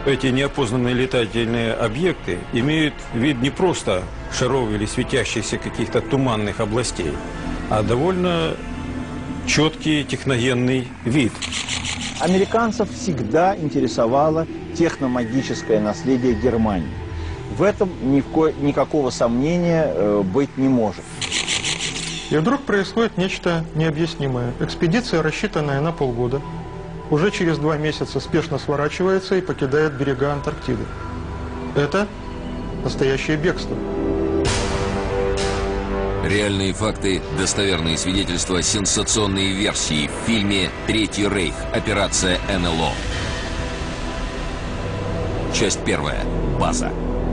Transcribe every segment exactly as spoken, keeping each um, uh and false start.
Эти неопознанные летательные объекты имеют вид не просто шаров или светящихся каких-то туманных областей, а довольно четкий техногенный вид. Американцев всегда интересовало техномагическое наследие Германии. В этом ни в ко... никакого сомнения э, быть не может. И вдруг происходит нечто необъяснимое. Экспедиция, рассчитанная на полгода, уже через два месяца спешно сворачивается и покидает берега Антарктиды. Это настоящее бегство. Реальные факты, достоверные свидетельства, сенсационные версии в фильме «Третий рейх. Операция эн эл о». Часть первая. База.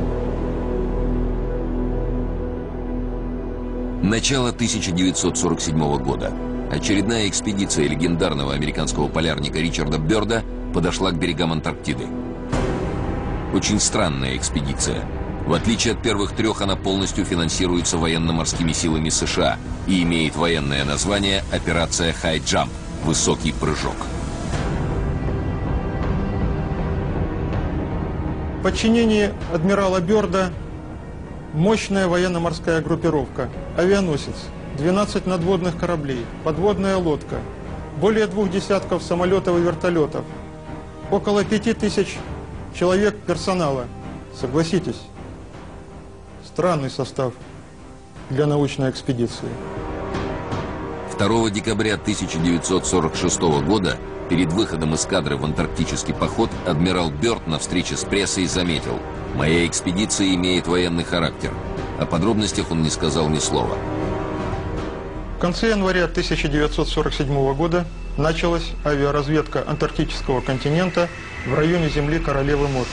Начало тысяча девятьсот сорок седьмого года. Очередная экспедиция легендарного американского полярника Ричарда Бёрда подошла к берегам Антарктиды. Очень странная экспедиция. В отличие от первых трех, она полностью финансируется военно-морскими силами США и имеет военное название «Операция High Jump» – «Высокий прыжок». В подчинении адмирала Бёрда мощная военно-морская группировка, авианосец, двенадцать надводных кораблей, подводная лодка, более двух десятков самолетов и вертолетов, около пяти тысяч человек персонала. Согласитесь, странный состав для научной экспедиции. второго декабря тысяча девятьсот сорок шестого года перед выходом эскадры в антарктический поход адмирал Бёрд на встрече с прессой заметил: «Моя экспедиция имеет военный характер». О подробностях он не сказал ни слова. В конце января тысяча девятьсот сорок седьмого года началась авиаразведка антарктического континента в районе земли Королевы Мод.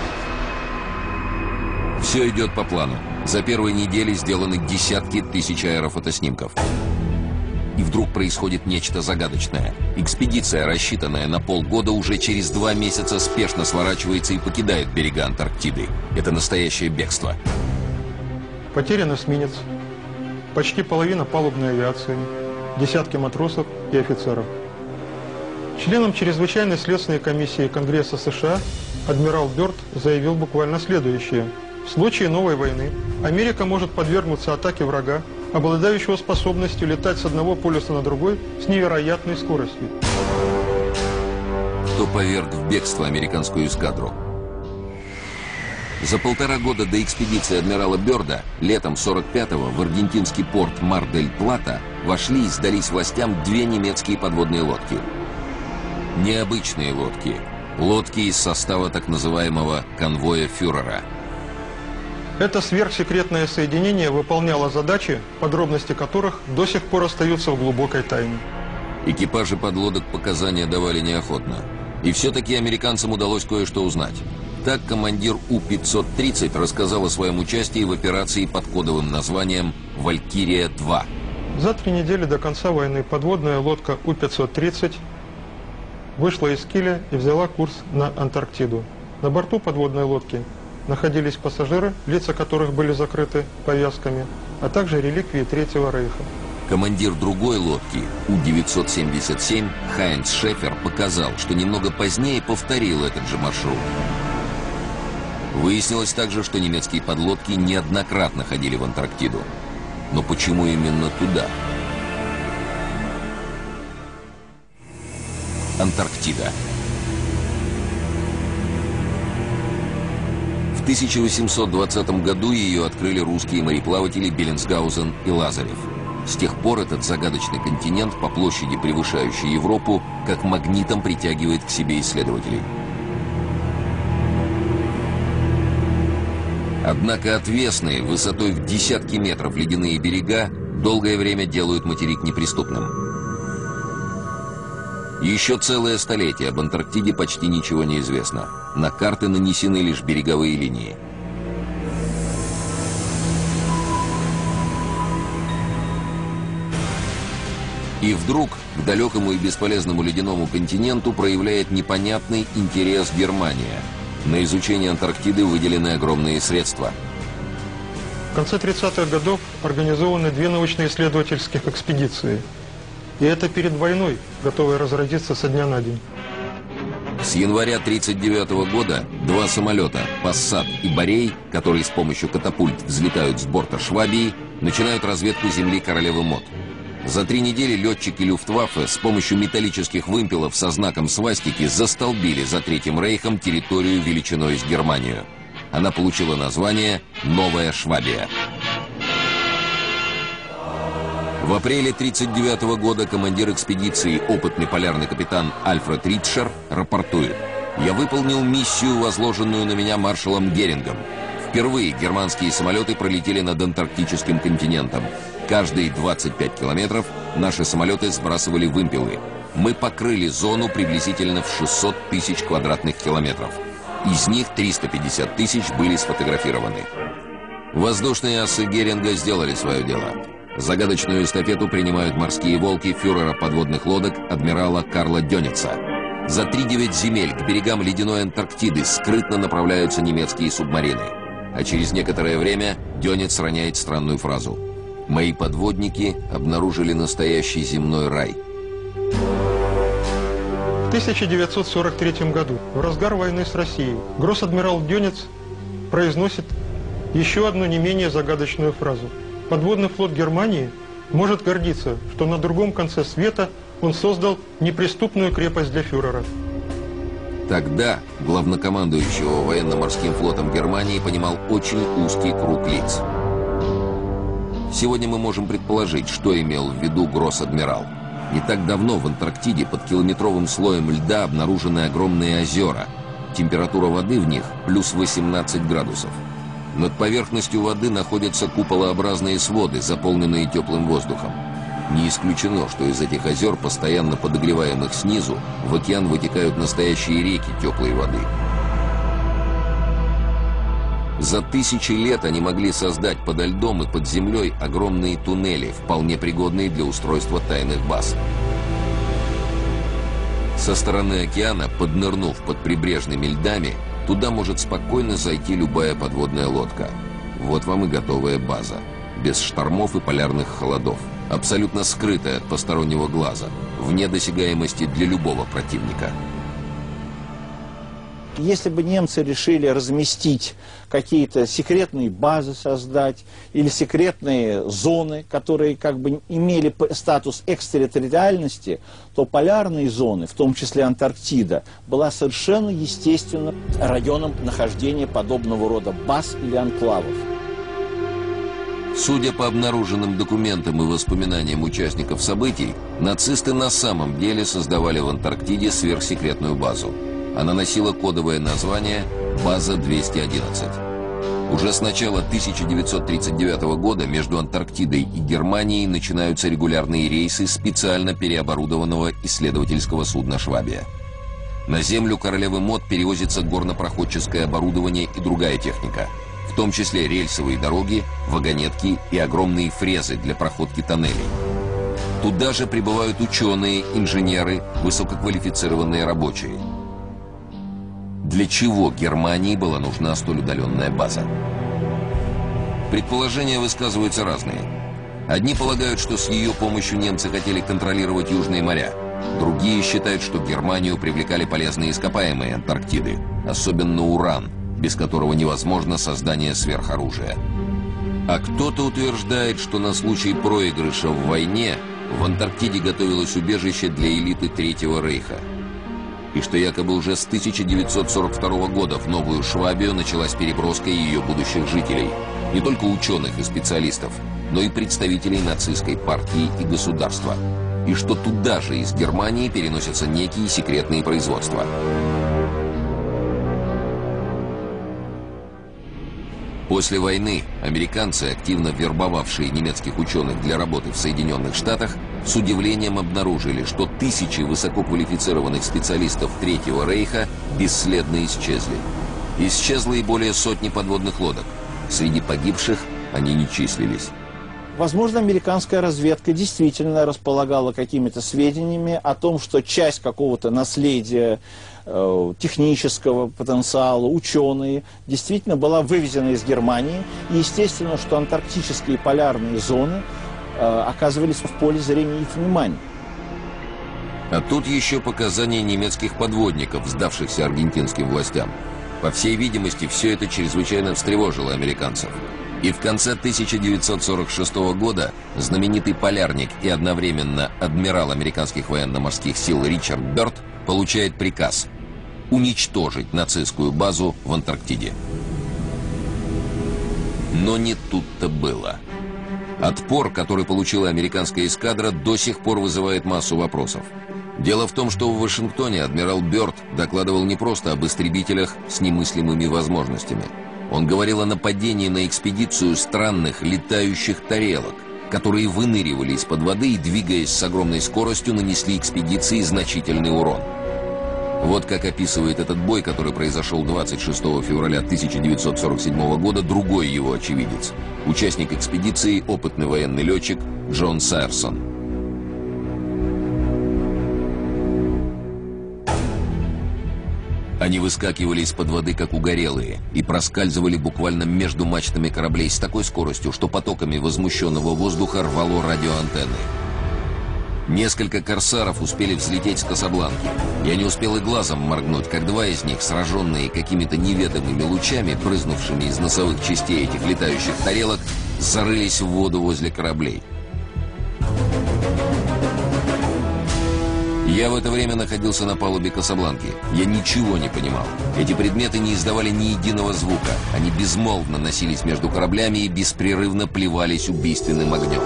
Все идет по плану. За первые недели сделаны десятки тысяч аэрофотоснимков. И вдруг происходит нечто загадочное. Экспедиция, рассчитанная на полгода, уже через два месяца спешно сворачивается и покидает берега Антарктиды. Это настоящее бегство. Потерян эсминец, почти половина палубной авиации, десятки матросов и офицеров. Членам чрезвычайной следственной комиссии Конгресса США адмирал Бёрд заявил буквально следующее: в случае новой войны Америка может подвергнуться атаке врага, обладающего способностью летать с одного полюса на другой с невероятной скоростью. Кто поверг в бегство американскую эскадру? За полтора года до экспедиции адмирала Бёрда летом сорок пятого в аргентинский порт Мар-дель-Плата вошли и сдались властям две немецкие подводные лодки. Необычные лодки. Лодки из состава так называемого конвоя фюрера. Это сверхсекретное соединение выполняло задачи, подробности которых до сих пор остаются в глубокой тайне. Экипажи подлодок показания давали неохотно. И все-таки американцам удалось кое-что узнать. Так командир У пятьсот тридцать рассказал о своем участии в операции под кодовым названием «Валькирия-два». За три недели до конца войны подводная лодка У пятьсот тридцать вышла из Киля и взяла курс на Антарктиду. На борту подводной лодки находились пассажиры, лица которых были закрыты повязками, а также реликвии Третьего рейха. Командир другой лодки, У девятьсот семьдесят семь, Хайнц Шефер, показал, что немного позднее повторил этот же маршрут. Выяснилось также, что немецкие подлодки неоднократно ходили в Антарктиду. Но почему именно туда? Антарктида. В тысяча восемьсот двадцатом году ее открыли русские мореплаватели Беллинсгаузен и Лазарев. С тех пор этот загадочный континент, по площади превышающий Европу, как магнитом притягивает к себе исследователей. Однако отвесные, высотой в десятки метров ледяные берега долгое время делают материк неприступным. Еще целое столетие об Антарктиде почти ничего не известно. На карты нанесены лишь береговые линии. И вдруг к далекому и бесполезному ледяному континенту проявляет непонятный интерес Германия. На изучение Антарктиды выделены огромные средства. В конце тридцатых годов организованы две научно-исследовательских экспедиции. И это перед войной, готовые разразиться со дня на день. С января тысяча девятьсот тридцать девятого года два самолета «Пассат» и «Борей», которые с помощью катапульт взлетают с борта «Швабии», начинают разведку земли Королевы Мод. За три недели летчики Люфтваффе с помощью металлических вымпелов со знаком свастики застолбили за Третьим Рейхом территорию величиной с Германию. Она получила название «Новая Швабия». В апреле тысяча девятьсот тридцать девятого года командир экспедиции, опытный полярный капитан Альфред Ритшер, рапортует: «Я выполнил миссию, возложенную на меня маршалом Герингом. Впервые германские самолеты пролетели над антарктическим континентом. Каждые двадцать пять километров наши самолеты сбрасывали вымпелы. Мы покрыли зону приблизительно в шестьсот тысяч квадратных километров. Из них триста пятьдесят тысяч были сфотографированы». Воздушные асы Геринга сделали свое дело. Загадочную эстафету принимают морские волки фюрера подводных лодок адмирала Карла Дёница. За три-девять земель к берегам ледяной Антарктиды скрытно направляются немецкие субмарины. А через некоторое время Дёниц роняет странную фразу: «Мои подводники обнаружили настоящий земной рай». В тысяча девятьсот сорок третьем году, в разгар войны с Россией, гросс-адмирал Дёниц произносит еще одну не менее загадочную фразу: «Подводный флот Германии может гордиться, что на другом конце света он создал неприступную крепость для фюрера». Тогда главнокомандующего военно-морским флотом Германии понимал очень узкий круг лиц. Сегодня мы можем предположить, что имел в виду гросс-адмирал. Не так давно в Антарктиде под километровым слоем льда обнаружены огромные озера. Температура воды в них плюс восемнадцать градусов. Над поверхностью воды находятся куполообразные своды, заполненные теплым воздухом. Не исключено, что из этих озер, постоянно подогреваемых снизу, в океан вытекают настоящие реки теплой воды. За тысячи лет они могли создать подо льдом и под землей огромные туннели, вполне пригодные для устройства тайных баз. Со стороны океана, поднырнув под прибрежными льдами, туда может спокойно зайти любая подводная лодка. Вот вам и готовая база. Без штормов и полярных холодов. Абсолютно скрытая от постороннего глаза. Вне досягаемости для любого противника. Если бы немцы решили разместить какие-то секретные базы, создать, или секретные зоны, которые как бы имели статус экстерриториальности, то полярные зоны, в том числе Антарктида, была совершенно естественным районом нахождения подобного рода баз или анклавов. Судя по обнаруженным документам и воспоминаниям участников событий, нацисты на самом деле создавали в Антарктиде сверхсекретную базу. Она носила кодовое название «База двести одиннадцать». Уже с начала тысяча девятьсот тридцать девятого года между Антарктидой и Германией начинаются регулярные рейсы специально переоборудованного исследовательского судна «Швабия». На землю Королевы Мод перевозится горнопроходческое оборудование и другая техника, в том числе рельсовые дороги, вагонетки и огромные фрезы для проходки тоннелей. Туда же прибывают ученые, инженеры, высококвалифицированные рабочие. Для чего Германии была нужна столь удаленная база? Предположения высказываются разные. Одни полагают, что с ее помощью немцы хотели контролировать южные моря. Другие считают, что Германию привлекали полезные ископаемые Антарктиды, особенно уран, без которого невозможно создание сверхоружия. А кто-то утверждает, что на случай проигрыша в войне в Антарктиде готовилось убежище для элиты Третьего Рейха. И что якобы уже с тысяча девятьсот сорок второго года в Новую Швабию началась переброска ее будущих жителей. Не только ученых и специалистов, но и представителей нацистской партии и государства. И что туда же из Германии переносятся некие секретные производства. После войны американцы, активно вербовавшие немецких ученых для работы в Соединенных Штатах, с удивлением обнаружили, что тысячи высококвалифицированных специалистов Третьего Рейха бесследно исчезли. Исчезло и более сотни подводных лодок. Среди погибших они не числились. Возможно, американская разведка действительно располагала какими-то сведениями о том, что часть какого-то наследия, э, технического потенциала, ученые, действительно была вывезена из Германии. И естественно, что антарктические полярные зоны э, оказывались в поле зрения их внимания. А тут еще показания немецких подводников, сдавшихся аргентинским властям. По всей видимости, все это чрезвычайно встревожило американцев. И в конце тысяча девятьсот сорок шестого года знаменитый полярник и одновременно адмирал американских военно-морских сил Ричард Бёрд получает приказ уничтожить нацистскую базу в Антарктиде. Но не тут-то было. Отпор, который получила американская эскадра, до сих пор вызывает массу вопросов. Дело в том, что в Вашингтоне адмирал Бёрд докладывал не просто об истребителях с немыслимыми возможностями. Он говорил о нападении на экспедицию странных летающих тарелок, которые выныривали из-под воды и, двигаясь с огромной скоростью, нанесли экспедиции значительный урон. Вот как описывает этот бой, который произошел двадцать шестого февраля тысяча девятьсот сорок седьмого года, другой его очевидец. Участник экспедиции, опытный военный летчик Джон Сайерсон. Они выскакивали из-под воды, как угорелые, и проскальзывали буквально между мачтами кораблей с такой скоростью, что потоками возмущенного воздуха рвало радиоантенны. Несколько корсаров успели взлететь с Касабланки. Я не успел и глазом моргнуть, как два из них, сраженные какими-то неведомыми лучами, брызнувшими из носовых частей этих летающих тарелок, зарылись в воду возле кораблей. Я в это время находился на палубе Касабланки. Я ничего не понимал. Эти предметы не издавали ни единого звука. Они безмолвно носились между кораблями и беспрерывно плевались убийственным огнем.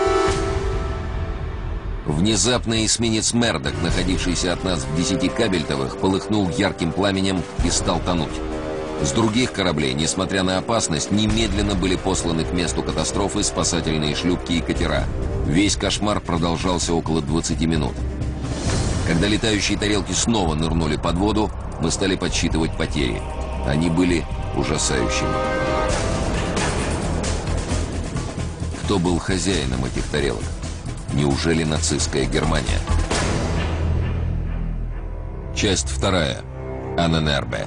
Внезапно эсминец «Мердок», находившийся от нас в десяти кабельтовых, полыхнул ярким пламенем и стал тонуть. С других кораблей, несмотря на опасность, немедленно были посланы к месту катастрофы спасательные шлюпки и катера. Весь кошмар продолжался около двадцати минут. Когда летающие тарелки снова нырнули под воду, мы стали подсчитывать потери. Они были ужасающими. Кто был хозяином этих тарелок? Неужели нацистская Германия? Часть вторая. Анненербе.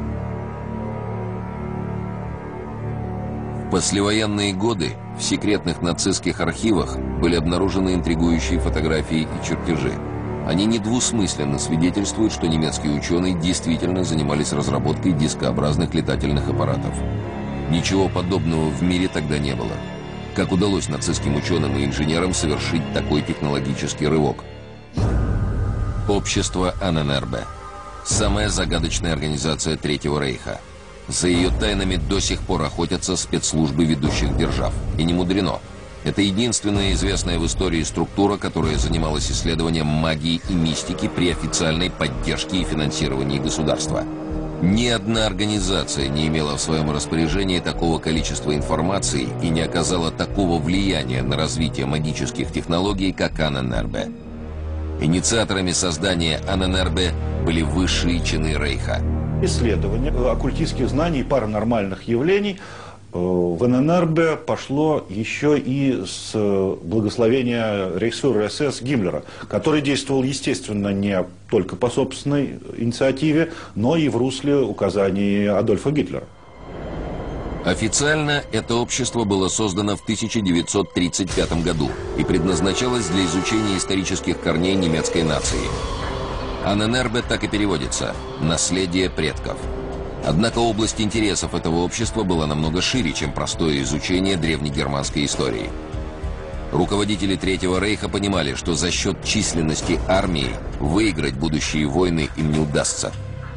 В послевоенные годы в секретных нацистских архивах были обнаружены интригующие фотографии и чертежи. Они недвусмысленно свидетельствуют, что немецкие ученые действительно занимались разработкой дискообразных летательных аппаратов. Ничего подобного в мире тогда не было. Как удалось нацистским ученым и инженерам совершить такой технологический рывок? Общество Анненербе. Самая загадочная организация Третьего Рейха. За ее тайнами до сих пор охотятся спецслужбы ведущих держав. И не мудрено. Это единственная известная в истории структура, которая занималась исследованием магии и мистики при официальной поддержке и финансировании государства. Ни одна организация не имела в своем распоряжении такого количества информации и не оказала такого влияния на развитие магических технологий, как Анненербе. Инициаторами создания Анненербе были высшие чины Рейха. Исследование оккультистских знаний и паранормальных явлений в Анненербе пошло еще и с благословения рейхсфюрера СС Гиммлера, который действовал, естественно, не только по собственной инициативе, но и в русле указаний Адольфа Гитлера. Официально это общество было создано в тысяча девятьсот тридцать пятом году и предназначалось для изучения исторических корней немецкой нации. Анненербе так и переводится «наследие предков». Однако область интересов этого общества была намного шире, чем простое изучение древнегерманской истории. Руководители Третьего Рейха понимали, что за счет численности армии выиграть будущие войны им не удастся.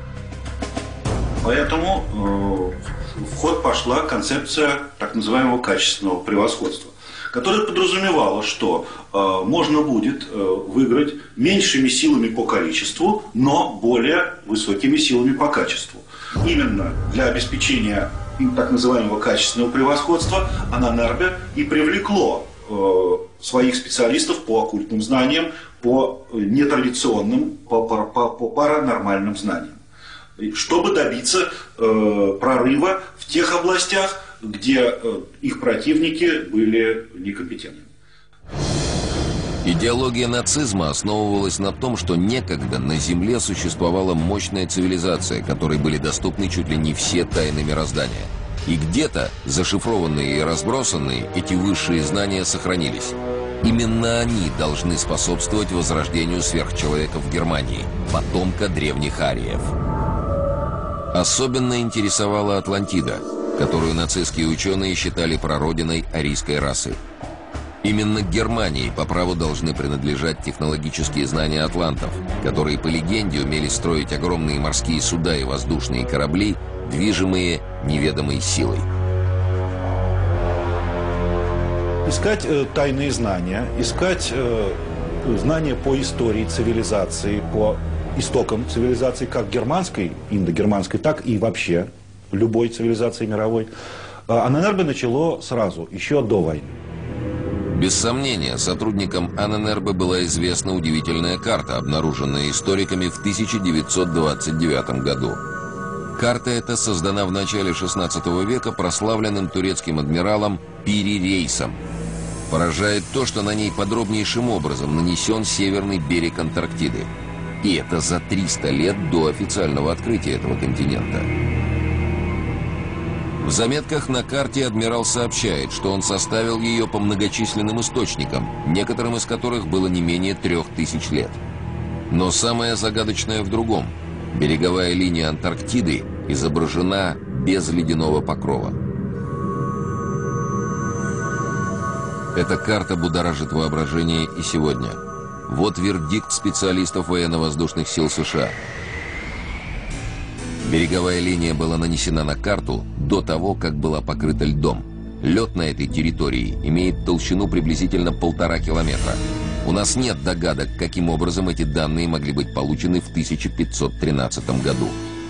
Поэтому э, в ход пошла концепция так называемого качественного превосходства, которая подразумевала, что э, можно будет э, выиграть меньшими силами по количеству, но более высокими силами по качеству. Именно для обеспечения так называемого качественного превосходства Анненербе и привлекло э, своих специалистов по оккультным знаниям, по нетрадиционным, по, по, по, по паранормальным знаниям, чтобы добиться э, прорыва в тех областях, где э, их противники были некомпетентны. Идеология нацизма основывалась на том, что некогда на Земле существовала мощная цивилизация, которой были доступны чуть ли не все тайны мироздания. И где-то, зашифрованные и разбросанные, эти высшие знания сохранились. Именно они должны способствовать возрождению сверхчеловека в Германии, потомка древних ариев. Особенно интересовала Атлантида, которую нацистские ученые считали прародиной арийской расы. Именно Германии по праву должны принадлежать технологические знания атлантов, которые, по легенде, умели строить огромные морские суда и воздушные корабли, движимые неведомой силой. Искать э, тайные знания, искать э, знания по истории цивилизации, по истокам цивилизации, как германской, индогерманской, так и вообще любой цивилизации мировой, Анненербе начало сразу, еще до войны. Без сомнения, сотрудникам Анненербе была известна удивительная карта, обнаруженная историками в тысяча девятьсот двадцать девятом году. Карта эта создана в начале шестнадцатого века прославленным турецким адмиралом Пири Рейсом. Поражает то, что на ней подробнейшим образом нанесен северный берег Антарктиды. И это за триста лет до официального открытия этого континента. В заметках на карте адмирал сообщает, что он составил ее по многочисленным источникам, некоторым из которых было не менее трех тысяч лет. Но самое загадочное в другом. Береговая линия Антарктиды изображена без ледяного покрова. Эта карта будоражит воображение и сегодня. Вот вердикт специалистов военно-воздушных сил США. Береговая линия была нанесена на карту до того, как была покрыта льдом. Лед на этой территории имеет толщину приблизительно полтора километра. У нас нет догадок, каким образом эти данные могли быть получены в тысяча пятьсот тринадцатом году.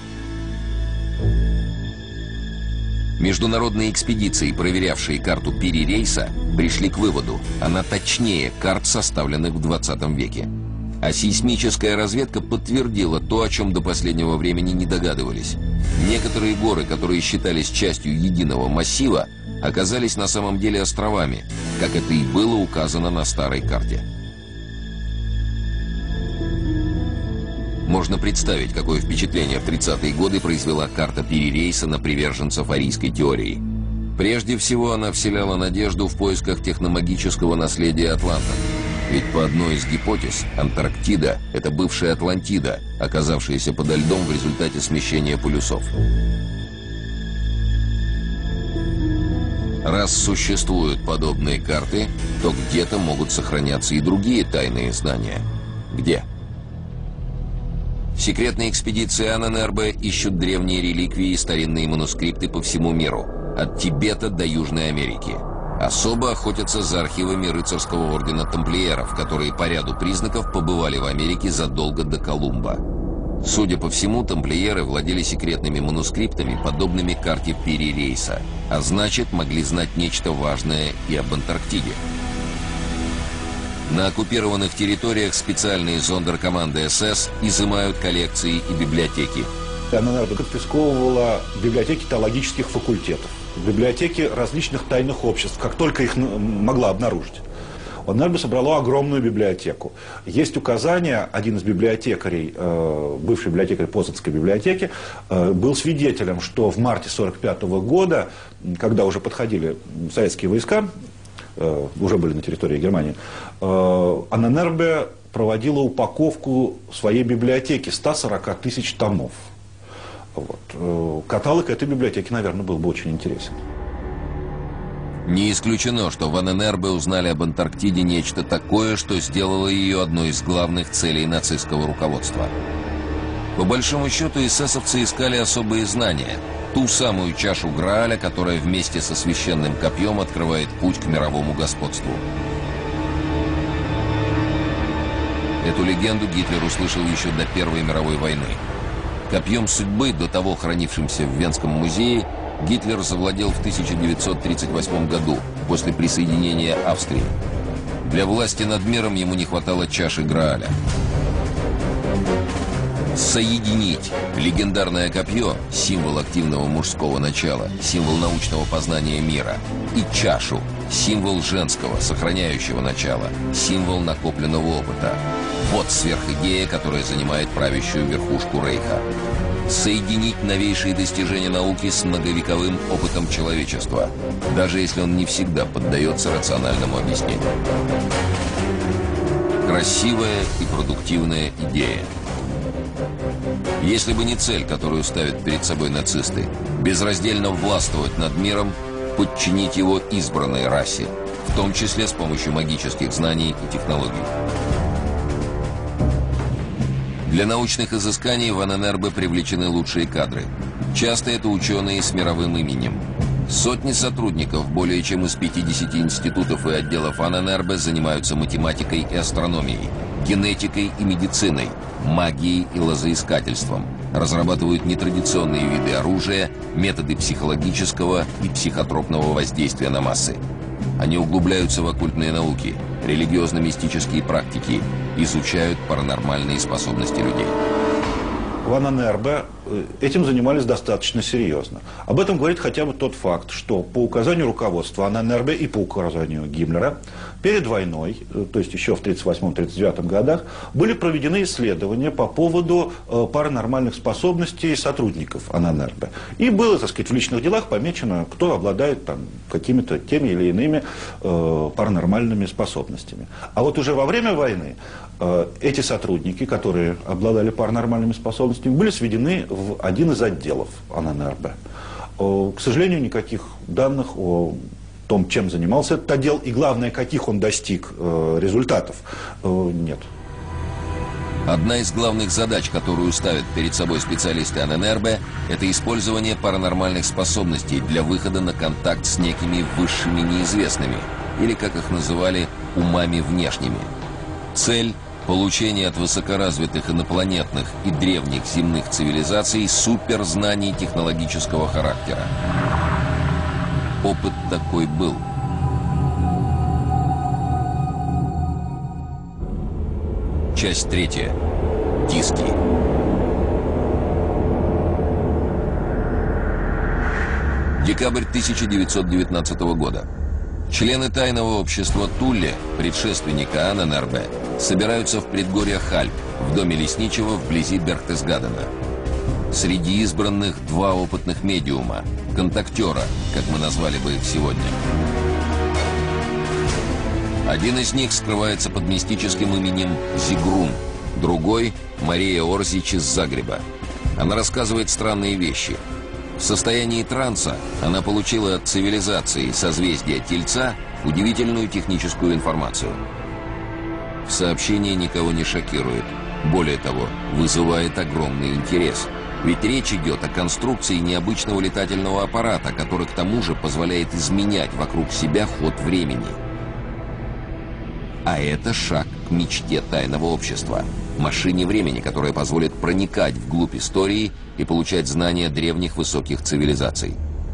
Международные экспедиции, проверявшие карту Пири Рейса, пришли к выводу, она точнее карт, составленных в двадцатом веке. А сейсмическая разведка подтвердила то, о чем до последнего времени не догадывались. Некоторые горы, которые считались частью единого массива, оказались на самом деле островами, как это и было указано на старой карте. Можно представить, какое впечатление в тридцатые годы произвела карта Пири Рейса на приверженцев арийской теории. Прежде всего, она вселяла надежду в поисках техномагического наследия атлантов. Ведь по одной из гипотез, Антарктида – это бывшая Атлантида, оказавшаяся подо льдом в результате смещения полюсов. Раз существуют подобные карты, то где-то могут сохраняться и другие тайные знания. Где? Секретные экспедиции Анненербе ищут древние реликвии и старинные манускрипты по всему миру, от Тибета до Южной Америки. Особо охотятся за архивами рыцарского ордена тамплиеров, которые по ряду признаков побывали в Америке задолго до Колумба. Судя по всему, тамплиеры владели секретными манускриптами, подобными карте Пири Рейса, а значит, могли знать нечто важное и об Антарктиде. На оккупированных территориях специальные зондеркоманды эс эс изымают коллекции и библиотеки. Анненербе конфисковывала библиотеки теологических факультетов, библиотеки различных тайных обществ, как только их могла обнаружить. Анненербе собрала огромную библиотеку. Есть указания, один из библиотекарей, бывший библиотекарь Позанской библиотеки, был свидетелем, что в марте сорок пятого года, когда уже подходили советские войска, уже были на территории Германии, Анненербе проводила упаковку своей библиотеки ста сорока тысяч томов. Вот. Каталог этой библиотеки, наверное, был бы очень интересен. Не исключено, что в Анненербе узнали об Антарктиде нечто такое, что сделало ее одной из главных целей нацистского руководства. По большому счету, эсэсовцы искали особые знания, ту самую чашу Грааля, которая вместе со священным копьем открывает путь к мировому господству. Эту легенду Гитлер услышал еще до Первой мировой войны. Копьем судьбы, до того хранившимся в Венском музее, Гитлер завладел в тысяча девятьсот тридцать восьмом году, после присоединения Австрии. Для власти над миром ему не хватало чаши Грааля. Соединить легендарное копье, символ активного мужского начала, символ научного познания мира, и чашу, символ женского, сохраняющего начала, символ накопленного опыта. Вот сверхидея, которая занимает правящую верхушку Рейха. Соединить новейшие достижения науки с многовековым опытом человечества, даже если он не всегда поддается рациональному объяснению. Красивая и продуктивная идея. Если бы не цель, которую ставят перед собой нацисты, безраздельно властвовать над миром, подчинить его избранной расе, в том числе с помощью магических знаний и технологий. Для научных изысканий в Анненербе привлечены лучшие кадры. Часто это ученые с мировым именем. Сотни сотрудников более чем из пятидесяти институтов и отделов Анненербе занимаются математикой и астрономией, генетикой и медициной, магией и лозоискательством, разрабатывают нетрадиционные виды оружия, методы психологического и психотропного воздействия на массы. Они углубляются в оккультные науки, религиозно-мистические практики, изучают паранормальные способности людей. В Анненербе этим занимались достаточно серьезно. Об этом говорит хотя бы тот факт, что по указанию руководства Анненербе и по указанию Гиммлера перед войной, то есть еще в тридцать восьмом — тридцать девятом годах, были проведены исследования по поводу паранормальных способностей сотрудников Анненербе. И было, так сказать, в личных делах помечено, кто обладает там какими-то теми или иными э, паранормальными способностями. А вот уже во время войны э, эти сотрудники, которые обладали паранормальными способностями, были сведены в один из отделов Анненербе. К сожалению, никаких данных о том, чем занимался этот отдел, и главное, каких он достиг э, результатов, э, нет. Одна из главных задач, которую ставят перед собой специалисты Анненербе, это использование паранормальных способностей для выхода на контакт с некими высшими неизвестными, или, как их называли, умами внешними. Цель – получение от высокоразвитых инопланетных и древних земных цивилизаций суперзнаний технологического характера. Опыт такой был. Часть третья. Диски. Декабрь тысяча девятьсот девятнадцатого года. Члены тайного общества Тулле, предшественника Анненербе, собираются в предгорьях Альп, в доме лесничего вблизи Берхтесгадена. Среди избранных два опытных медиума, контактера, как мы назвали бы их сегодня. Один из них скрывается под мистическим именем Зигрун, другой – Мария Орзич из Загреба. Она рассказывает странные вещи. В состоянии транса она получила от цивилизации созвездия Тельца удивительную техническую информацию. Сообщение никого не шокирует. Более того, вызывает огромный интерес. Ведь речь идет о конструкции необычного летательного аппарата, который к тому же позволяет изменять вокруг себя ход времени. А это шаг к мечте тайного общества. Машине времени, которая позволит проникать вглубь истории и получать знания древних высоких цивилизаций.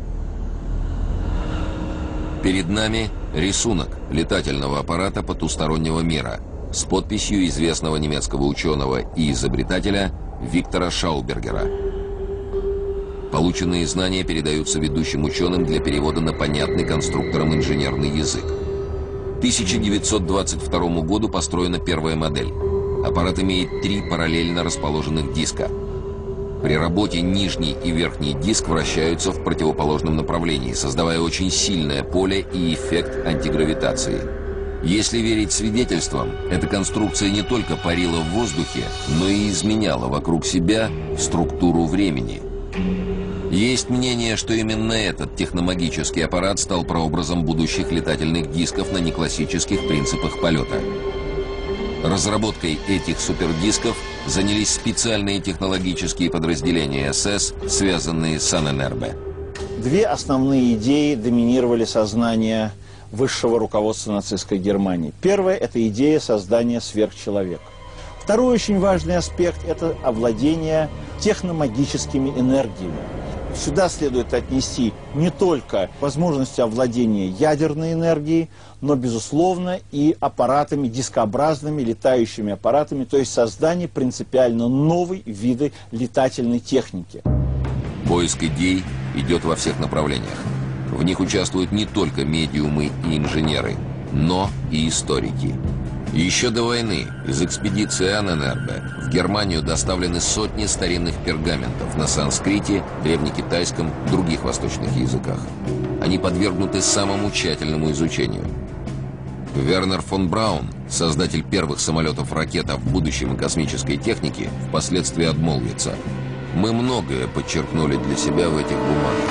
Перед нами рисунок летательного аппарата потустороннего мира с подписью известного немецкого ученого и изобретателя Виктора Шаубергера. Полученные знания передаются ведущим ученым для перевода на понятный конструкторам инженерный язык. К тысяча девятьсот двадцать второму году построена первая модель. Аппарат имеет три параллельно расположенных диска. При работе нижний и верхний диск вращаются в противоположном направлении, создавая очень сильное поле и эффект антигравитации. Если верить свидетельствам, эта конструкция не только парила в воздухе, но и изменяла вокруг себя структуру времени. Есть мнение, что именно этот техномагический аппарат стал прообразом будущих летательных дисков на неклассических принципах полета. Разработкой этих супердисков занялись специальные технологические подразделения эс эс, связанные с Анненербе. Две основные идеи доминировали сознание высшего руководства нацистской Германии. Первая – это идея создания сверхчеловека. Второй очень важный аспект – это овладение техномагическими энергиями. Сюда следует отнести не только возможность овладения ядерной энергией, но, безусловно, и аппаратами, дискообразными летающими аппаратами, то есть создание принципиально новой виды летательной техники. Поиск идей идет во всех направлениях. В них участвуют не только медиумы и инженеры, но и историки. Еще до войны из экспедиции Анненербе в Германию доставлены сотни старинных пергаментов на санскрите, древнекитайском, других восточных языках. Они подвергнуты самому тщательному изучению. Вернер фон Браун, создатель первых самолетов-ракет, а в будущем и космической техники, впоследствии обмолвится: «Мы многое подчеркнули для себя в этих бумагах».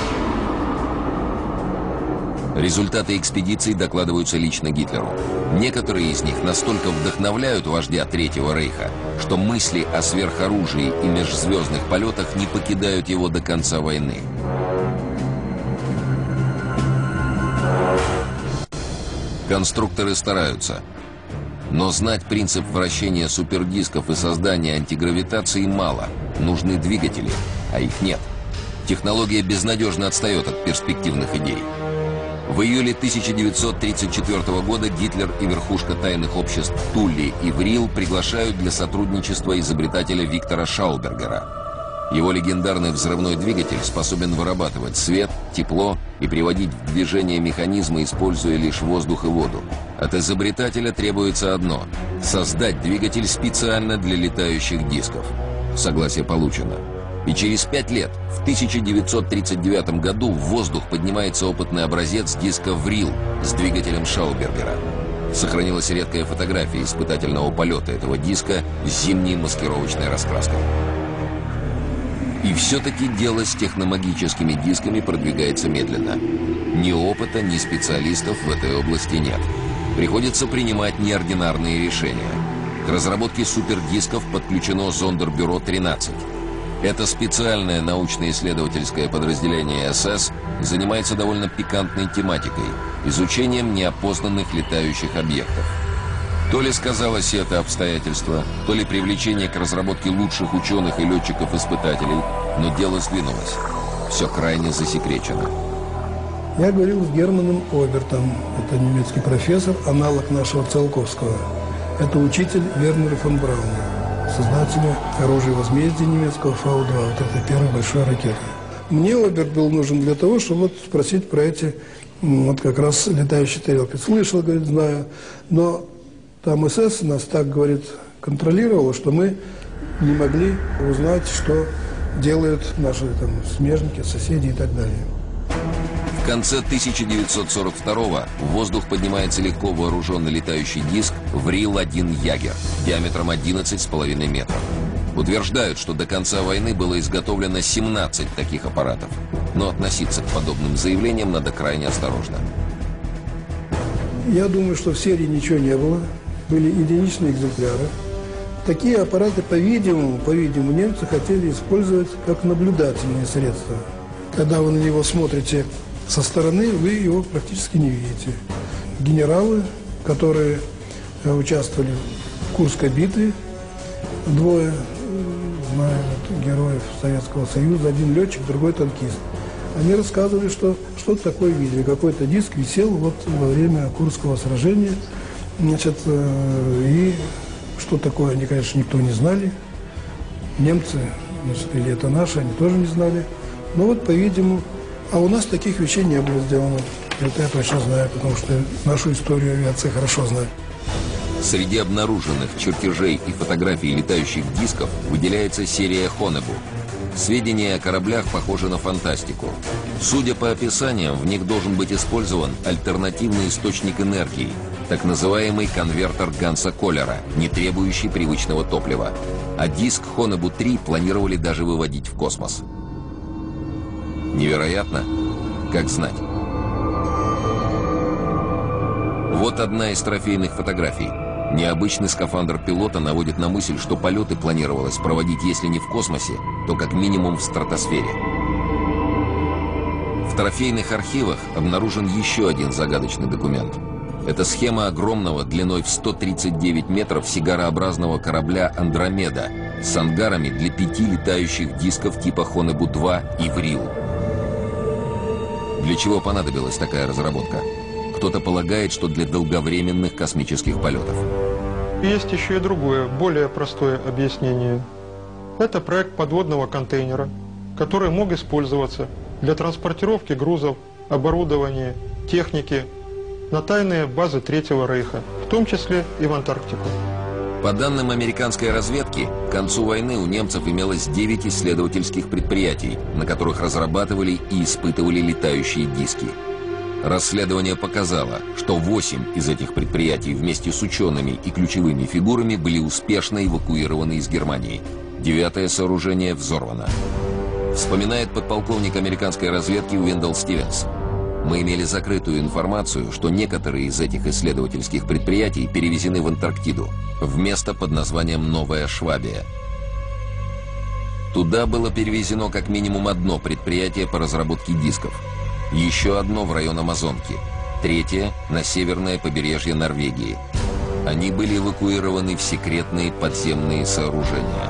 Результаты экспедиций докладываются лично Гитлеру. Некоторые из них настолько вдохновляют вождя Третьего Рейха, что мысли о сверхоружии и межзвездных полетах не покидают его до конца войны. Конструкторы стараются. Но знать принцип вращения супердисков и создания антигравитации мало. Нужны двигатели, а их нет. Технология безнадежно отстает от перспективных идей. В июле тысяча девятьсот тридцать четвёртого года Гитлер и верхушка тайных обществ Тулли и Врил приглашают для сотрудничества изобретателя Виктора Шаубергера. Его легендарный взрывной двигатель способен вырабатывать свет, тепло и приводить в движение механизмы, используя лишь воздух и воду. От изобретателя требуется одно – создать двигатель специально для летающих дисков. Согласие получено. И через пять лет, в тысяча девятьсот тридцать девятом году, в воздух поднимается опытный образец диска «Врил» с двигателем Шаубергера. Сохранилась редкая фотография испытательного полета этого диска с зимней маскировочной раскраской. И все-таки дело с техномагическими дисками продвигается медленно. Ни опыта, ни специалистов в этой области нет. Приходится принимать неординарные решения. К разработке супердисков подключено Зондербюро тринадцать. Это специальное научно-исследовательское подразделение эс эс занимается довольно пикантной тематикой – изучением неопознанных летающих объектов. То ли сказалось это обстоятельство, то ли привлечение к разработке лучших ученых и летчиков-испытателей, но дело сдвинулось. Все крайне засекречено. Я говорил с Германом Обертом, это немецкий профессор, аналог нашего Циолковского. Это учитель Вернера фон Брауна, создателя оружия возмездия немецкого Фау два, вот это первая большая ракета. Мне Оберт был нужен для того, чтобы вот спросить про эти, вот как раз летающие тарелки. Слышал, говорит, знаю, но там эс эс нас так, говорит, контролировало, что мы не могли узнать, что делают наши там смежники, соседи и так далее. В конце тысяча девятьсот сорок второго в воздух поднимается легко вооруженный летающий диск «Врил один Ягер» диаметром одиннадцать с половиной метров. Утверждают, что до конца войны было изготовлено семнадцать таких аппаратов. Но относиться к подобным заявлениям надо крайне осторожно. Я думаю, что в серии ничего не было. Были единичные экземпляры. Такие аппараты, по-видимому, по-видимому, немцы хотели использовать как наблюдательные средства. Когда вы на него смотрите со стороны, вы его практически не видите. Генералы, которые участвовали в Курской битве, двое, знаю, героев Советского Союза, один летчик, другой танкист, они рассказывали, что что-то такое видели. Какой-то диск висел вот во время Курского сражения. Значит, и что такое, они, конечно, никто не знали. Немцы, значит, или это наши, они тоже не знали. Но вот, по-видимому, а у нас таких вещей не было сделано. Это я точно знаю, потому что нашу историю авиации хорошо знаю. Среди обнаруженных чертежей и фотографий летающих дисков выделяется серия Хонебу. Сведения о кораблях похожи на фантастику. Судя по описаниям, в них должен быть использован альтернативный источник энергии, так называемый конвертер Ганса Коллера, не требующий привычного топлива. А диск Хонебу три планировали даже выводить в космос. Невероятно? Как знать. Вот одна из трофейных фотографий. Необычный скафандр пилота наводит на мысль, что полеты планировалось проводить, если не в космосе, то как минимум в стратосфере. В трофейных архивах обнаружен еще один загадочный документ. Это схема огромного, длиной в сто тридцать девять метров, сигарообразного корабля «Андромеда» с ангарами для пяти летающих дисков типа Хонебу два и «Врил». Для чего понадобилась такая разработка? Кто-то полагает, что для долговременных космических полетов. Есть еще и другое, более простое объяснение. Это проект подводного контейнера, который мог использоваться для транспортировки грузов, оборудования, техники на тайные базы Третьего Рейха. в том числе и в Антарктику. По данным американской разведки, к концу войны у немцев имелось девять исследовательских предприятий, на которых разрабатывали и испытывали летающие диски. Расследование показало, что восемь из этих предприятий вместе с учеными и ключевыми фигурами были успешно эвакуированы из Германии. Девятое сооружение взорвано. Вспоминает подполковник американской разведки Уиндел Стивенс. Мы имели закрытую информацию, что некоторые из этих исследовательских предприятий перевезены в Антарктиду, в место под названием Новая Швабия. Туда было перевезено как минимум одно предприятие по разработке дисков, еще одно в район Амазонки, третье на северное побережье Норвегии. Они были эвакуированы в секретные подземные сооружения.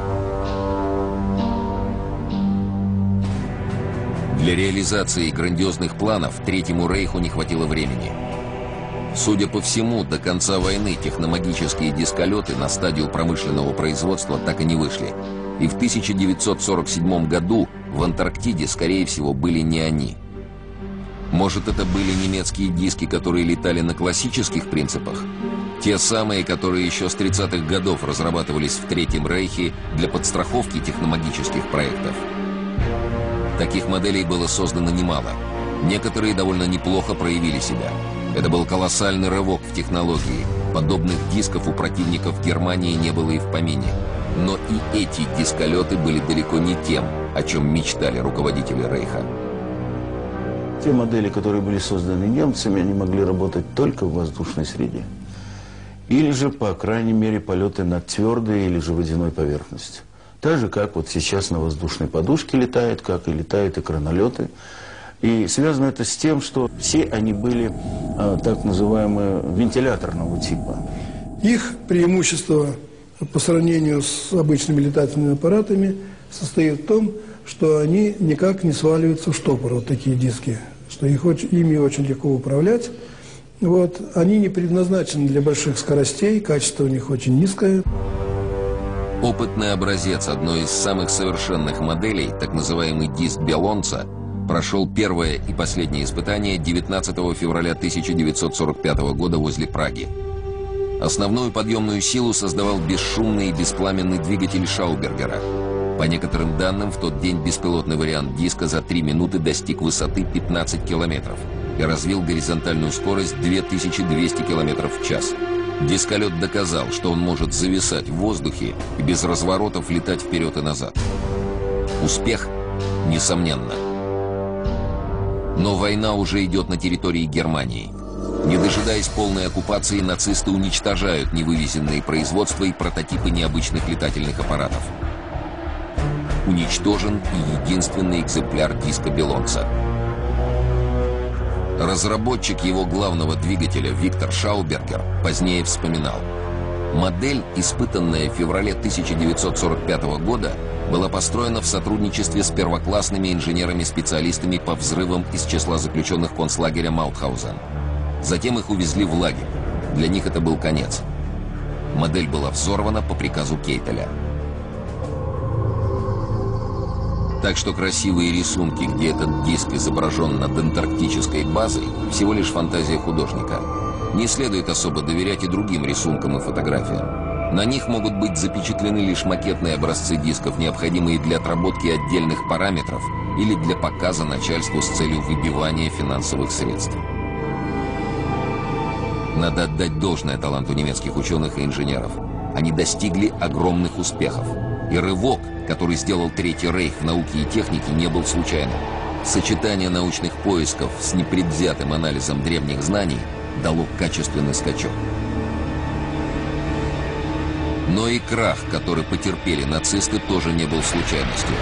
Для реализации грандиозных планов Третьему Рейху не хватило времени. Судя по всему, до конца войны техномагические дисколеты на стадию промышленного производства так и не вышли. И в тысяча девятьсот сорок седьмом году в Антарктиде, скорее всего, были не они. Может, это были немецкие диски, которые летали на классических принципах? Те самые, которые еще с тридцатых годов разрабатывались в Третьем Рейхе для подстраховки техномагических проектов. Таких моделей было создано немало. Некоторые довольно неплохо проявили себя. Это был колоссальный рывок в технологии. Подобных дисков у противников Германии не было и в помине. Но и эти дисколеты были далеко не тем, о чем мечтали руководители Рейха. Те модели, которые были созданы немцами, они могли работать только в воздушной среде. Или же, по крайней мере, полеты над твердой или же водяной поверхностью. Так же, как вот сейчас на воздушной подушке летают, как и летают экранолеты. И связано это с тем, что все они были а, так называемые вентиляторного типа. Их преимущество по сравнению с обычными летательными аппаратами состоит в том, что они никак не сваливаются в штопор, вот такие диски, что их очень, ими очень легко управлять. Вот. Они не предназначены для больших скоростей, качество у них очень низкое. Опытный образец одной из самых совершенных моделей, так называемый диск Белонца, прошел первое и последнее испытание девятнадцатого февраля тысяча девятьсот сорок пятого года возле Праги. Основную подъемную силу создавал бесшумный и беспламенный двигатель Шаубергера. По некоторым данным, в тот день беспилотный вариант диска за три минуты достиг высоты пятнадцать километров и развил горизонтальную скорость две тысячи двести километров в час. Дисколет доказал, что он может зависать в воздухе и без разворотов летать вперед и назад. Успех, несомненно. Но война уже идет на территории Германии. Не дожидаясь полной оккупации, нацисты уничтожают невывезенные производства и прототипы необычных летательных аппаратов. Уничтожен и единственный экземпляр диска Белонца. Разработчик его главного двигателя Виктор Шаубергер позднее вспоминал: модель, испытанная в феврале тысяча девятьсот сорок пятого года, была построена в сотрудничестве с первоклассными инженерами-специалистами по взрывам из числа заключенных концлагеря Маутхаузен. Затем их увезли в лагерь. Для них это был конец. Модель была взорвана по приказу Кейтеля. Так что красивые рисунки, где этот диск изображен над антарктической базой, всего лишь фантазия художника. Не следует особо доверять и другим рисункам и фотографиям. На них могут быть запечатлены лишь макетные образцы дисков, необходимые для отработки отдельных параметров или для показа начальству с целью выбивания финансовых средств. Надо отдать должное таланту немецких ученых и инженеров. Они достигли огромных успехов. И рывок, который сделал Третий Рейх в науке и технике, не был случайным. Сочетание научных поисков с непредвзятым анализом древних знаний дало качественный скачок. Но и крах, который потерпели нацисты, тоже не был случайностью.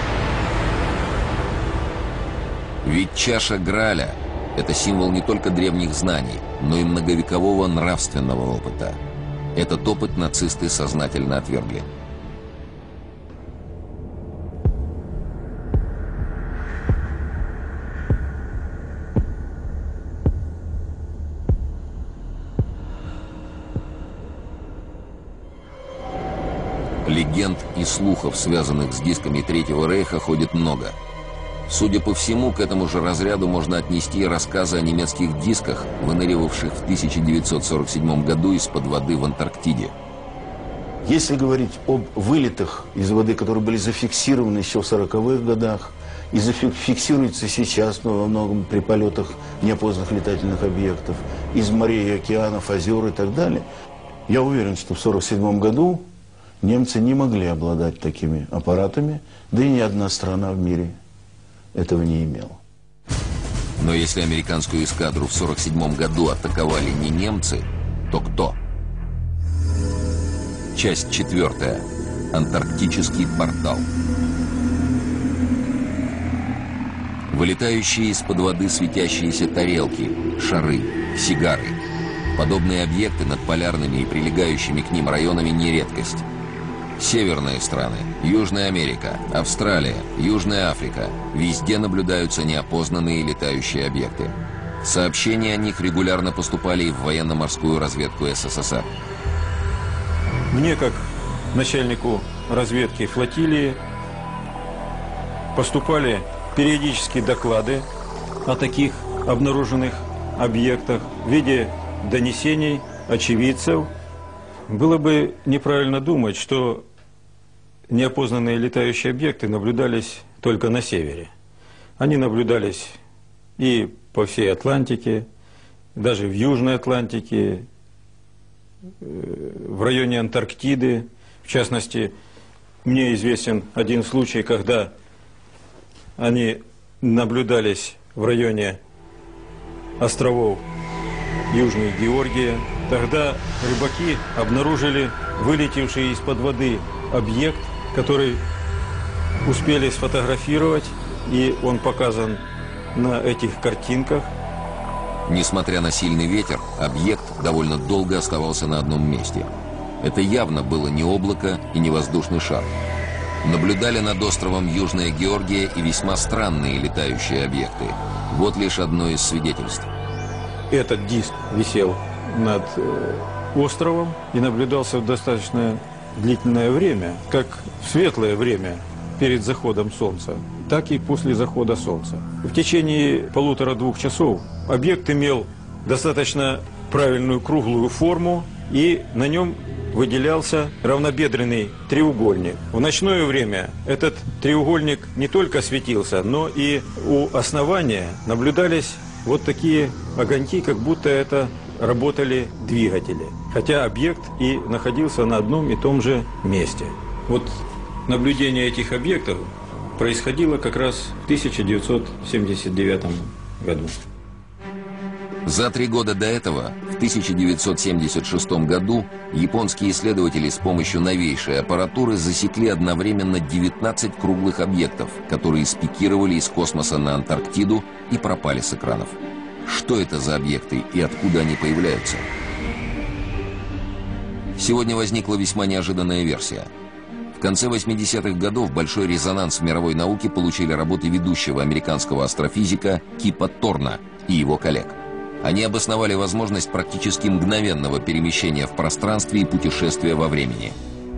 Ведь чаша Грааля – это символ не только древних знаний, но и многовекового нравственного опыта. Этот опыт нацисты сознательно отвергли. Легенд и слухов, связанных с дисками Третьего Рейха, ходит много. Судя по всему, к этому же разряду можно отнести и рассказы о немецких дисках, выныривавших в тысяча девятьсот сорок седьмом году из-под воды в Антарктиде. Если говорить об вылетах из воды, которые были зафиксированы еще в сороковых годах, и зафиксируются сейчас, но во многом при полетах неопознанных летательных объектов, из морей, океанов, озер и так далее, я уверен, что в сорок седьмом году немцы не могли обладать такими аппаратами, да и ни одна страна в мире этого не имела. Но если американскую эскадру в сорок седьмом году атаковали не немцы, то кто? Часть четвертая. Антарктический портал. Вылетающие из-под воды светящиеся тарелки, шары, сигары. Подобные объекты над полярными и прилегающими к ним районами не редкость. Северные страны, Южная Америка, Австралия, Южная Африка – везде наблюдаются неопознанные летающие объекты. Сообщения о них регулярно поступали и в военно-морскую разведку СССР. Мне, как начальнику разведки флотилии, поступали периодические доклады о таких обнаруженных объектах в виде донесений очевидцев. Было бы неправильно думать, что неопознанные летающие объекты наблюдались только на севере. Они наблюдались и по всей Атлантике, даже в Южной Атлантике, в районе Антарктиды. В частности, мне известен один случай, когда они наблюдались в районе островов Южной Георгии. Тогда рыбаки обнаружили вылетевший из-под воды объект, который успели сфотографировать, и он показан на этих картинках. Несмотря на сильный ветер, объект довольно долго оставался на одном месте. Это явно было не облако и не воздушный шар. Наблюдали над островом Южная Георгия и весьма странные летающие объекты. Вот лишь одно из свидетельств. Этот диск висел над э, островом и наблюдался в достаточно длительное время, как в светлое время перед заходом солнца, так и после захода солнца. В течение полутора-двух часов объект имел достаточно правильную круглую форму, и на нем выделялся равнобедренный треугольник. В ночное время этот треугольник не только светился, но и у основания наблюдались вот такие огоньки, как будто это работали двигатели. Хотя объект и находился на одном и том же месте. Вот наблюдение этих объектов происходило как раз в тысяча девятьсот семьдесят девятом году. За три года до этого, в тысяча девятьсот семьдесят шестом году, японские исследователи с помощью новейшей аппаратуры засекли одновременно девятнадцать круглых объектов, которые спикировали из космоса на Антарктиду и пропали с экранов. Что это за объекты и откуда они появляются? Сегодня возникла весьма неожиданная версия. В конце восьмидесятых годов большой резонанс в мировой науке получили работы ведущего американского астрофизика Кипа Торна и его коллег. Они обосновали возможность практически мгновенного перемещения в пространстве и путешествия во времени.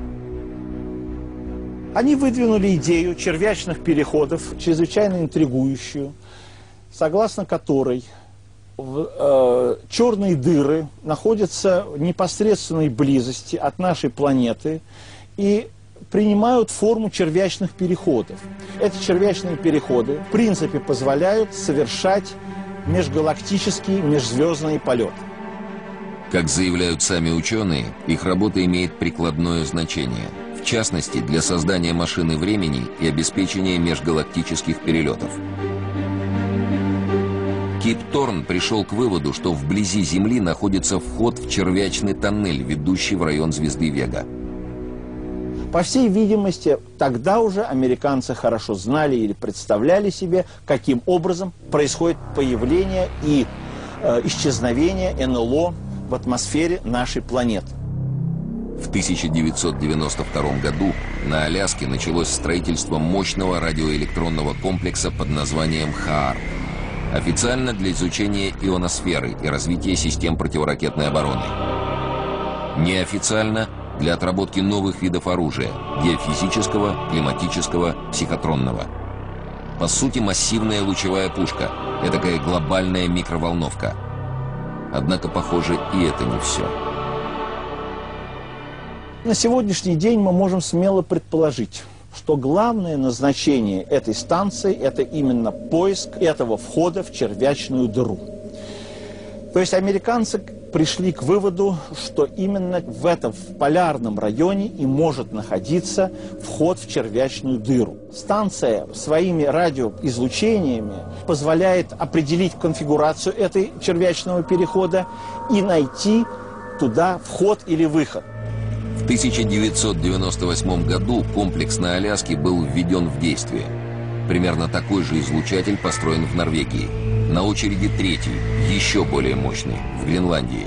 Они выдвинули идею червячных переходов, чрезвычайно интригующую, согласно которой в, э, черные дыры находятся в непосредственной близости от нашей планеты и принимают форму червячных переходов. Эти червячные переходы, в принципе, позволяют совершать межгалактический, межзвездный полет. Как заявляют сами ученые, их работа имеет прикладное значение. В частности, для создания машины времени и обеспечения межгалактических перелетов. Кип Торн пришел к выводу, что вблизи Земли находится вход в червячный тоннель, ведущий в район звезды Вега. По всей видимости, тогда уже американцы хорошо знали или представляли себе, каким образом происходит появление и э, исчезновение эн эл о в атмосфере нашей планеты. В тысяча девятьсот девяносто втором году на Аляске началось строительство мощного радиоэлектронного комплекса под названием ХААРП. Официально для изучения ионосферы и развития систем противоракетной обороны. Неофициально для отработки новых видов оружия – геофизического, климатического, психотронного. По сути, массивная лучевая пушка. Этакая глобальная микроволновка. Однако, похоже, и это не все. На сегодняшний день мы можем смело предположить, что главное назначение этой станции – это именно поиск этого входа в червячную дыру. То есть американцы пришли к выводу, что именно в этом в полярном районе и может находиться вход в червячную дыру. Станция своими радиоизлучениями позволяет определить конфигурацию этой червячного перехода и найти туда вход или выход. В тысяча девятьсот девяносто восьмом году комплекс на Аляске был введен в действие. Примерно такой же излучатель построен в Норвегии. На очереди третий, еще более мощный, в Гренландии.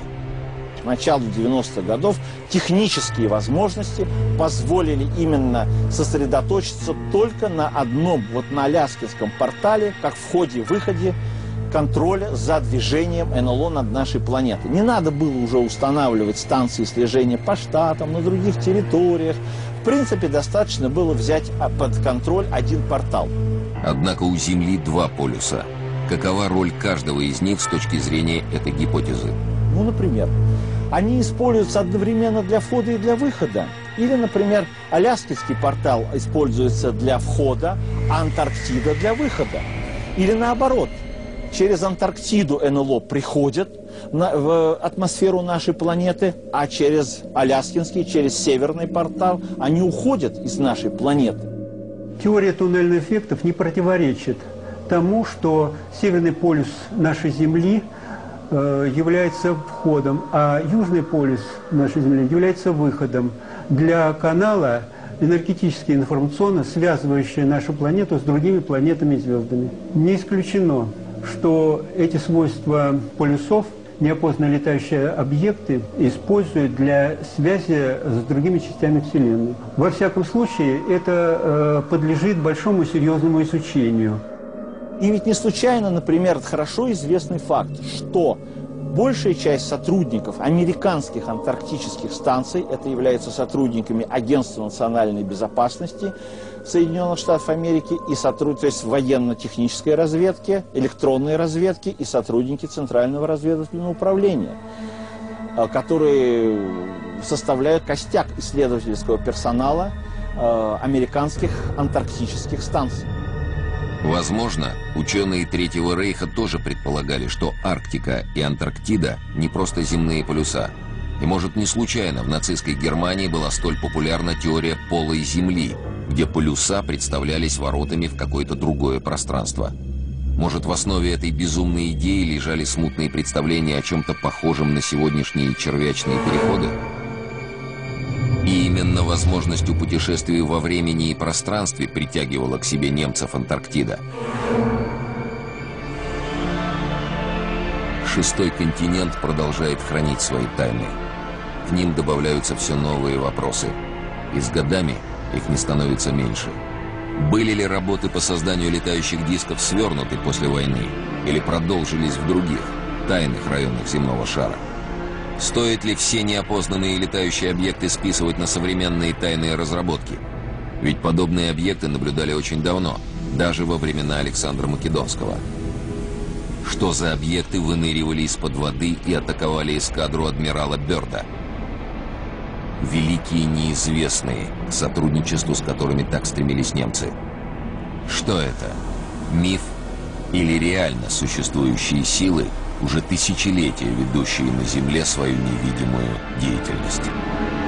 К началу девяностых годов технические возможности позволили именно сосредоточиться только на одном, вот на аляскинском портале, как входе-выходе, контроля за движением эн эл о над нашей планетой. Не надо было уже устанавливать станции слежения по штатам, на других территориях. В принципе, достаточно было взять под контроль один портал. Однако у Земли два полюса. Какова роль каждого из них с точки зрения этой гипотезы? Ну, например, они используются одновременно для входа и для выхода. Или, например, Аляскинский портал используется для входа, а Антарктида для выхода. Или наоборот. Через Антарктиду эн эл о приходят на, в атмосферу нашей планеты, а через Аляскинский, через Северный портал они уходят из нашей планеты. Теория туннельных эффектов не противоречит тому, что Северный полюс нашей Земли э, является входом, а Южный полюс нашей Земли является выходом для канала энергетически информационно связывающего нашу планету с другими планетами и звездами. Не исключено, что эти свойства полюсов неопознанные летающие объекты используют для связи с другими частями Вселенной. Во всяком случае, это э, подлежит большому серьезному изучению. И ведь не случайно, например, хорошо известный факт, что большая часть сотрудников американских антарктических станций, это являются сотрудниками Агентства национальной безопасности Соединенных Штатов Америки, и сотруд... то есть военно-технической разведки, электронной разведки и сотрудники Центрального разведывательного управления, которые составляют костяк исследовательского персонала э, американских антарктических станций. Возможно, ученые Третьего Рейха тоже предполагали, что Арктика и Антарктида не просто земные полюса. И, может, не случайно в нацистской Германии была столь популярна теория полой Земли, где полюса представлялись воротами в какое-то другое пространство. Может, в основе этой безумной идеи лежали смутные представления о чем-то похожем на сегодняшние червячные переходы? И именно возможностью путешествий во времени и пространстве притягивала к себе немцев Антарктида. Шестой континент продолжает хранить свои тайны. К ним добавляются все новые вопросы. И с годами их не становится меньше. Были ли работы по созданию летающих дисков свернуты после войны? Или продолжились в других, тайных районах земного шара? Стоит ли все неопознанные летающие объекты списывать на современные тайные разработки? Ведь подобные объекты наблюдали очень давно, даже во времена Александра Македонского. Что за объекты выныривали из-под воды и атаковали эскадру адмирала Бёрда? Великие неизвестные, к сотрудничеству с которыми так стремились немцы. Что это? Миф или реально существующие силы, уже тысячелетия ведущие на Земле свою невидимую деятельность?